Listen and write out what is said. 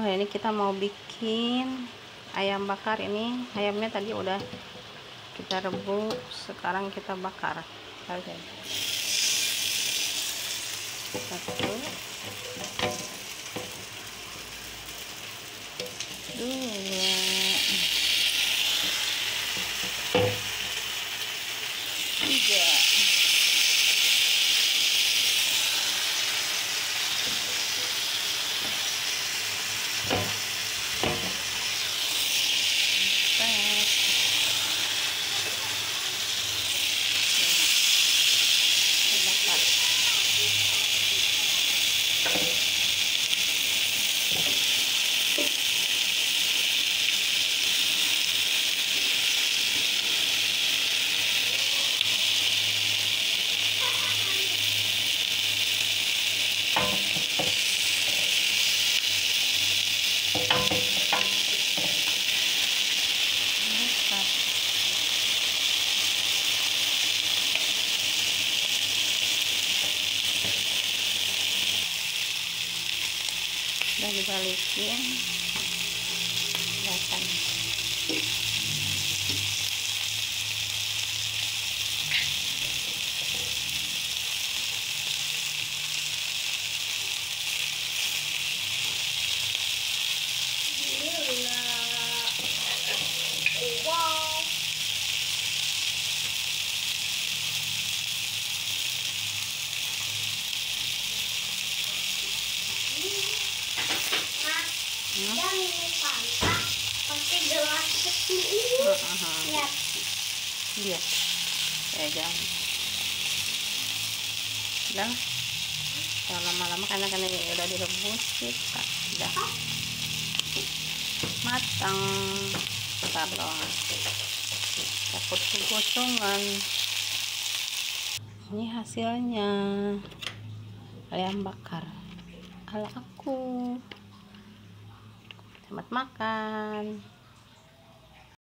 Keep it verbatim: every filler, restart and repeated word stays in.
Hari ini kita mau bikin ayam bakar. Ini ayamnya tadi udah kita rebus, sekarang kita bakar. Oke. Satu, dua, tiga, udah dibalikin datang. Dan ini pantat pakai gelas kecil ini. Lihat. Lihat. Ya jangan. Udah. Kalau lama-lama karena kan udah direbus kita udah matang. Bentar doang. Takut kegosongan. Ini hasilnya ayam bakar ala aku. Selamat makan.